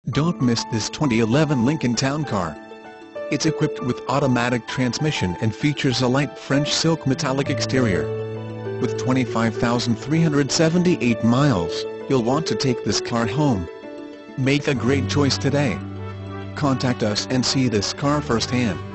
Don't miss this 2011 Lincoln Town Car. It's equipped with automatic transmission and features a light French silk metallic exterior. With 25,378 miles, you'll want to take this car home. Make a great choice today. Contact us and see this car firsthand.